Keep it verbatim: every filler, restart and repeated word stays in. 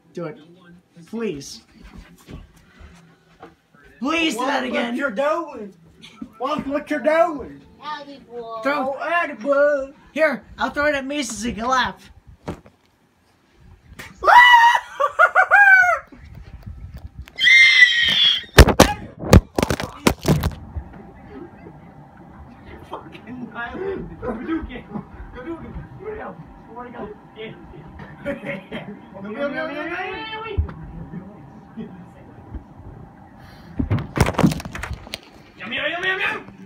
Do it. Please. Please do that again. What you're doing? Watch what you're doing. Throw. Oh, Addie, Here, I'll throw it at Mason so you can laugh. fucking island. Go do it. Go do it. Where'd it go? Where'd it go? Yeah. Yum, yum, yum, yum, yum, yum, yum, yum.